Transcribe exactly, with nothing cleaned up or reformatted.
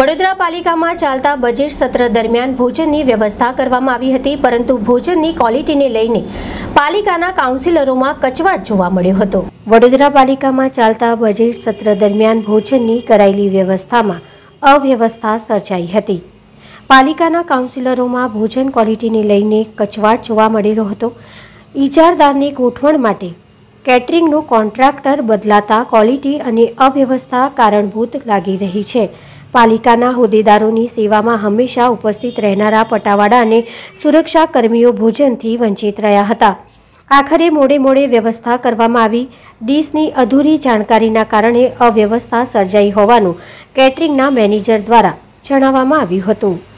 વડોદરા પાલિકામાં ચાલતા બજેટ સત્ર દરમિયાન ભોજનની વ્યવસ્થા કરવામાં આવી હતી, પરંતુ ભોજનની ક્વોલિટીને લઈને પાલિકાના કાઉન્સિલરોમાં કચવાટ જોવા મળ્યો હતો। વડોદરા પાલિકામાં ચાલતા બજેટ સત્ર દરમિયાન ભોજનની કરાયેલી વ્યવસ્થામાં અવ્યવસ્થા સર્જાઈ હતી। પાલિકાના કાઉન્સિલરોમાં ભોજન ક્વોલિટીને લઈને કચવાટ જોવા મળેલો હતો। ઇજારદારની ગોઠવણ માટે કેટરિંગનો કોન્ટ્રાક્ટર બદલાતા ક્વોલિટી અને અવ્યવસ્થા કારણભૂત લાગી રહી છે। પાલિકાના હોદ્દેદારોની સેવામાં હંમેશા ઉપસ્થિત રહેનારા પટાવાળા અને સુરક્ષા કર્મીઓ ભોજનથી વંચિત રહ્યા હતા। આખરે મોડે મોડે વ્યવસ્થા કરવામાં આવી। ડીશની અધૂરી જાણકારીના કારણે અવ્યવસ્થા સર્જાઈ હોવાનું કેટરિંગના મેનેજર દ્વારા જણાવવામાં આવ્યું હતું।